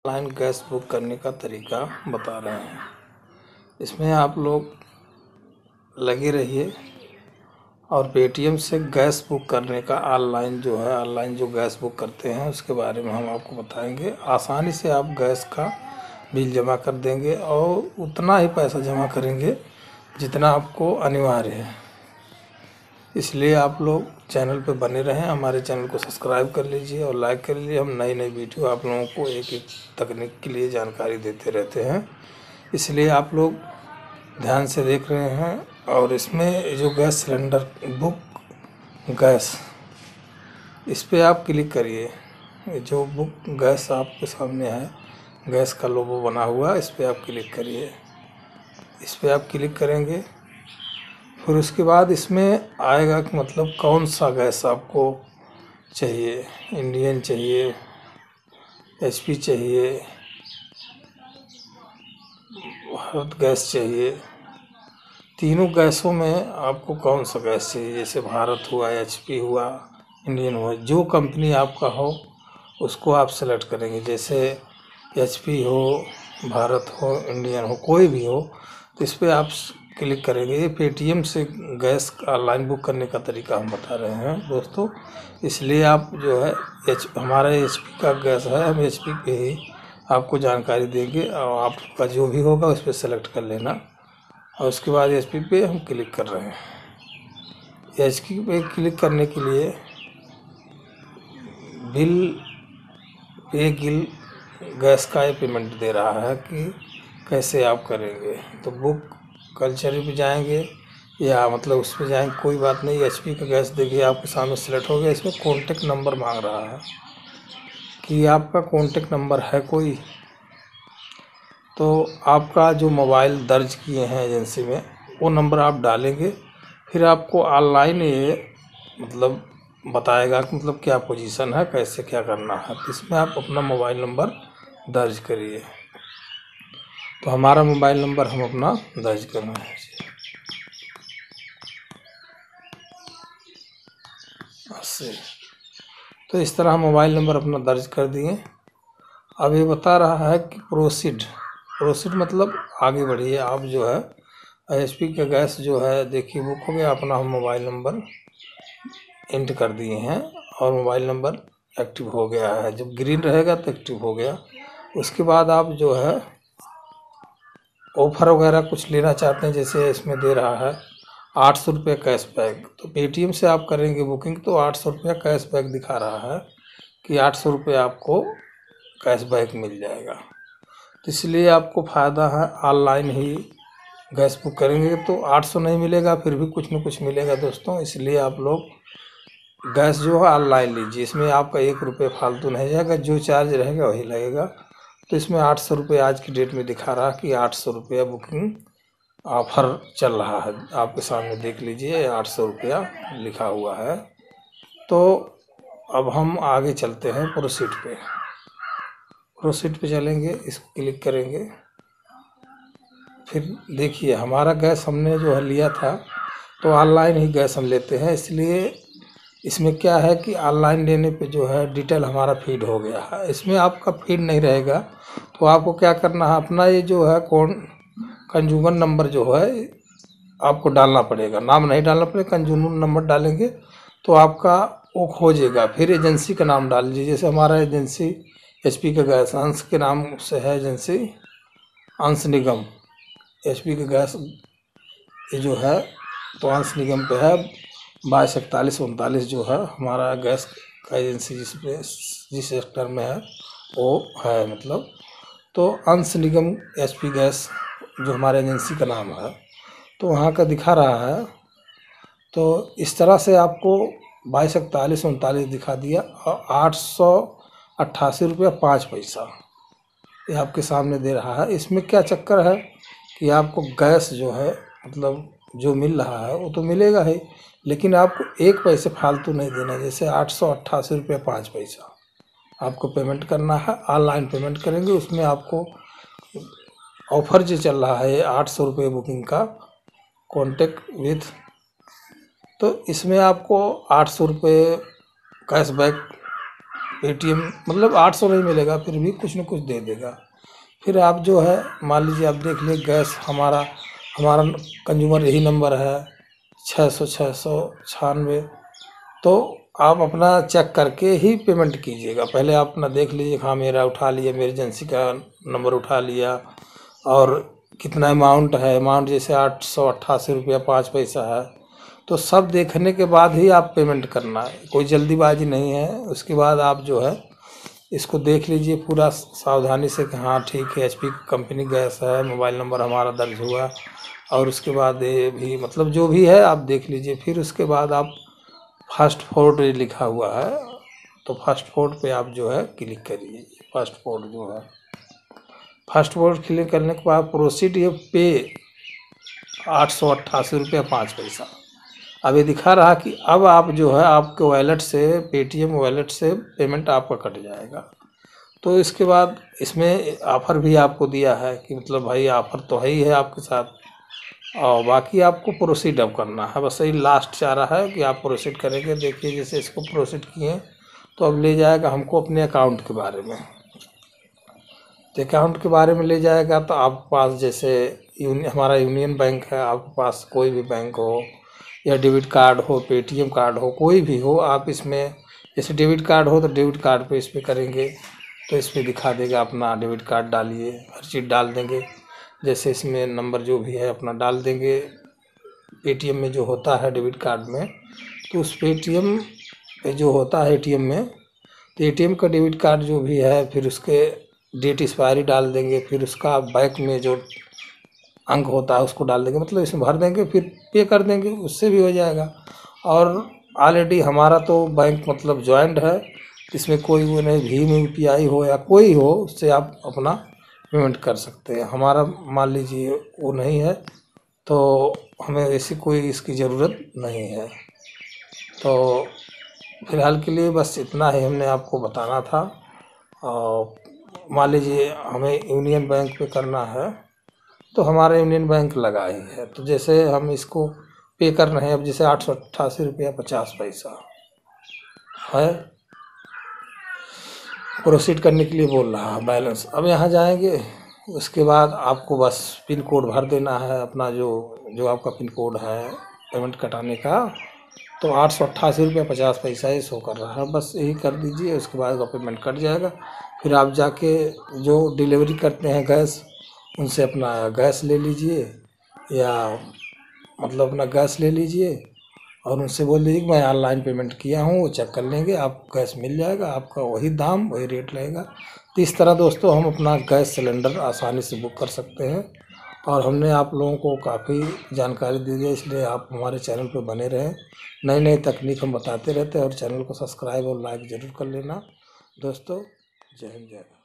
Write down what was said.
Online gas book करने का तरीका बता रहे हैं। इसमें आप लोग लगे रहिए और पेटीएम से गैस बुक करने का ऑनलाइन जो गैस बुक करते हैं उसके बारे में हम आपको बताएंगे। आसानी से आप गैस का बिल जमा कर देंगे और उतना ही पैसा जमा करेंगे जितना आपको अनिवार्य है। इसलिए आप लोग चैनल पर बने रहें, हमारे चैनल को सब्सक्राइब कर लीजिए और लाइक कर लीजिए। हम नई नई वीडियो आप लोगों को एक एक तकनीक के लिए जानकारी देते रहते हैं, इसलिए आप लोग ध्यान से देख रहे हैं। और इसमें जो गैस सिलेंडर बुक गैस, इस पर आप क्लिक करिए। जो बुक गैस आपके सामने है, गैस का लोगो बना हुआ, इस पर आप क्लिक करिए। इस पर आप क्लिक करेंगे, फिर उसके बाद इसमें आएगा कि मतलब कौन सा गैस आपको चाहिए। इंडियन चाहिए, एचपी चाहिए, भारत गैस चाहिए। तीनों गैसों में आपको कौन सा गैस चाहिए, जैसे भारत हुआ, एचपी हुआ, इंडियन हुआ, जो कंपनी आपका हो उसको आप सेलेक्ट करेंगे। जैसे एचपी हो, भारत हो, इंडियन हो, कोई भी हो, तो इस पर आप क्लिक करेंगे। ये पेटीएम से गैस ऑनलाइन बुक करने का तरीका हम बता रहे हैं दोस्तों, इसलिए आप जो है हमारा एचपी का गैस है, हम एचपी पे ही आपको जानकारी देंगे और आपका जो भी होगा उस पर सेलेक्ट कर लेना। और उसके बाद एचपी पे हम क्लिक कर रहे हैं। एचपी पे क्लिक करने के लिए बिल गैस का ये पेमेंट दे रहा है कि कैसे आप करेंगे। तो बुक कल्चर पे जाएंगे या मतलब उस पर जाएंगे, कोई बात नहीं। एचपी का गैस देखिए आपके सामने सेलेक्ट हो गया। इसमें कॉन्टेक्ट नंबर मांग रहा है कि आपका कॉन्टेक्ट नंबर है कोई, तो आपका जो मोबाइल दर्ज किए हैं एजेंसी में वो नंबर आप डालेंगे। फिर आपको ऑनलाइन ये मतलब बताएगा कि मतलब क्या पोजीशन है, कैसे क्या करना है। तो इसमें आप अपना मोबाइल नंबर दर्ज करिए। तो हमारा मोबाइल नंबर हम अपना दर्ज कर रहे हैं से। तो इस तरह मोबाइल नंबर अपना दर्ज कर दिए। अब ये बता रहा है कि प्रोसीड मतलब आगे बढ़िए। आप जो है एचपी का गैस जो है देखिए बुक हो गया, अपना हम मोबाइल नंबर एंटर कर दिए हैं और मोबाइल नंबर एक्टिव हो गया है। जब ग्रीन रहेगा तो एक्टिव हो गया। उसके बाद आप जो है ऑफ़र वगैरह कुछ लेना चाहते हैं, जैसे इसमें दे रहा है 800 रुपये कैशबैक। तो पेटीएम से आप करेंगे बुकिंग तो 800 रुपया कैशबैक दिखा रहा है कि 800 रुपये आपको कैशबैक मिल जाएगा। तो इसलिए आपको फ़ायदा है, ऑनलाइन ही गैस बुक करेंगे तो 800 नहीं मिलेगा, फिर भी कुछ न कुछ मिलेगा दोस्तों। इसलिए आप लोग गैस जो है ऑनलाइन लीजिए। इसमें आपका 1 रुपये फालतू नहीं जाएगा, जो चार्ज रहेगा वही लगेगा। तो इसमें 800 रुपये आज की डेट में दिखा रहा है कि 800 रुपया बुकिंग ऑफर चल रहा है। आपके सामने देख लीजिए 800 रुपया लिखा हुआ है। तो अब हम आगे चलते हैं प्रोसीड पे चलेंगे, इसको क्लिक करेंगे। फिर देखिए हमारा गैस हमने जो है लिया था, तो ऑनलाइन ही गैस हम लेते हैं, इसलिए इसमें क्या है कि ऑनलाइन लेने पे जो है डिटेल हमारा फीड हो गया है। इसमें आपका फीड नहीं रहेगा, तो आपको क्या करना है, अपना ये जो है कंज्यूमर नंबर जो है आपको डालना पड़ेगा। नाम नहीं डालना पड़ेगा, कंज्यूमर नंबर डालेंगे तो आपका वो खोजेगा। फिर एजेंसी का नाम डाल लीजिए। जैसे हमारा एजेंसी एचपी का गैस अंश के नाम से है, एजेंसी अंश निगम। एचपी का गैस ये जो है तो अंश निगम पे है 224139 जो है हमारा गैस का एजेंसी जिस सेक्टर में है वो है मतलब। तो अंश निगम एचपी गैस जो हमारे एजेंसी का नाम है, तो वहाँ का दिखा रहा है। तो इस तरह से आपको 224139 दिखा दिया और 888.05 ये आपके सामने दे रहा है। इसमें क्या चक्कर है कि आपको गैस जो है मतलब जो मिल रहा है वो तो मिलेगा ही, लेकिन आपको 1 पैसे फालतू नहीं देना। जैसे 888.05 आपको पेमेंट करना है, ऑनलाइन पेमेंट करेंगे। उसमें आपको ऑफ़र जो चल रहा है 800 रुपये बुकिंग का कॉन्टेक्ट विथ, तो इसमें आपको 800 रुपये कैशबैक पेटीएम मतलब 800 नहीं मिलेगा, फिर भी कुछ न कुछ दे देगा। फिर आप जो है मान लीजिए आप देख लिए गैस हमारा हमारा कंज्यूमर यही नंबर है 696, तो आप अपना चेक करके ही पेमेंट कीजिएगा। पहले आप अपना देख लीजिए, हाँ मेरा उठा लिया, इमरजेंसी का नंबर उठा लिया और कितना अमाउंट है, अमाउंट जैसे 888 रुपया 5 पैसा है, तो सब देखने के बाद ही आप पेमेंट करना है, कोई जल्दीबाजी नहीं है। उसके बाद आप जो है इसको देख लीजिए पूरा सावधानी से कि हाँ ठीक है HP कंपनी गैस है, मोबाइल नंबर हमारा दर्ज हुआ, और उसके बाद ये भी मतलब जो भी है आप देख लीजिए। फिर उसके बाद आप फास्ट फॉरवर्ड लिखा हुआ है, तो फास्ट फॉरवर्ड पे आप जो है क्लिक करिए। फास्ट फॉरवर्ड जो है, फास्ट फॉरवर्ड क्लिक करने के बाद प्रोसीड ये पे 888 रुपया 5 पैसा। अब ये दिखा रहा कि अब आप जो है आपके वॉलेट से, पेटीएम वॉलेट से पेमेंट आपका कट जाएगा। तो इसके बाद इसमें ऑफ़र भी आपको दिया है कि मतलब भाई ऑफ़र तो है ही है आपके साथ, और बाकी आपको प्रोसीड अब करना है, बस यही लास्ट चाह रहा है कि आप प्रोसीड करेंगे। देखिए जैसे इसको प्रोसीड किए तो अब ले जाएगा हमको अपने अकाउंट के बारे में। तो अकाउंट के बारे में ले जाएगा तो आपके पास जैसे हमारा यूनियन बैंक है, आपके पास कोई भी बैंक हो या डेबिट कार्ड हो, पेटीएम कार्ड हो, कोई भी हो, आप इसमें जैसे डेबिट कार्ड हो तो डेबिट कार्ड पे इस पर करेंगे तो इस पर दिखा देगा अपना डेबिट कार्ड डालिए, हर चीज़ डाल देंगे। जैसे इसमें नंबर जो भी है अपना डाल देंगे। पेटीएम में जो होता है डेबिट कार्ड में, तो उस पेटीएम में जो होता है ATM में, तो ATM का डेबिट कार्ड जो भी है फिर उसके डेट एक्सपायरी डाल देंगे, फिर उसका बैक में जो अंक होता है उसको डाल देंगे, मतलब इसमें भर देंगे फिर पे कर देंगे, उससे भी हो जाएगा। और ऑलरेडी हमारा तो बैंक मतलब जॉइंट है, इसमें कोई वो नहीं, भीम UPI हो या कोई हो, उससे आप अपना पेमेंट कर सकते हैं। हमारा मान लीजिए वो नहीं है तो हमें ऐसी कोई इसकी ज़रूरत नहीं है। तो फ़िलहाल के लिए बस इतना ही हमने आपको बताना था। और मान लीजिए हमें यूनियन बैंक पे करना है तो हमारा यूनियन बैंक लगा ही है, तो जैसे हम इसको पे कर रहे हैं अब, जैसे 888 रुपया 50 पैसा है, प्रोसीड करने के लिए बोल रहा है बैलेंस। अब यहाँ जाएंगे, उसके बाद आपको बस पिन कोड भर देना है अपना, जो आपका पिन कोड है पेमेंट कटाने का, तो 888 रुपया 50 पैसा ही शो कर रहा है, बस यही कर दीजिए। उसके बाद आपका पेमेंट कट जाएगा। फिर आप जाके जो डिलीवरी करते हैं गैस, उनसे अपना गैस ले लीजिए, या मतलब अपना गैस ले लीजिए और उनसे बोल दीजिए कि मैं ऑनलाइन पेमेंट किया हूँ, वो चेक कर लेंगे, आपको गैस मिल जाएगा, आपका वही दाम वही रेट रहेगा। तो इस तरह दोस्तों हम अपना गैस सिलेंडर आसानी से बुक कर सकते हैं, और हमने आप लोगों को काफ़ी जानकारी दी है, इसलिए आप हमारे चैनल पर बने रहें। नई नई तकनीक हम बताते रहते हैं, और चैनल को सब्सक्राइब और लाइक ज़रूर कर लेना दोस्तों। जय हिंद, जय भारत।